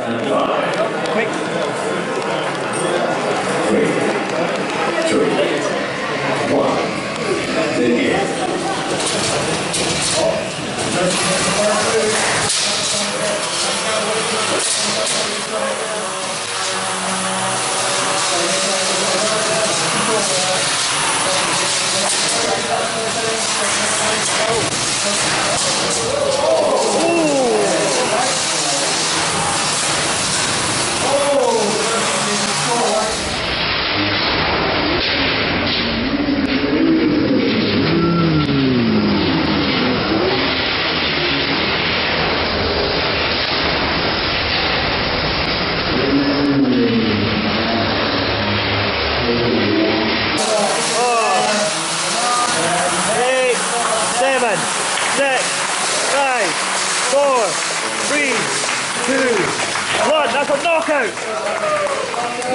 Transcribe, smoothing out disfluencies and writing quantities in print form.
Quick. 3, 2, 1. Begin. Seven, 6, 5, 4, 3, 2, 1. That's a knockout.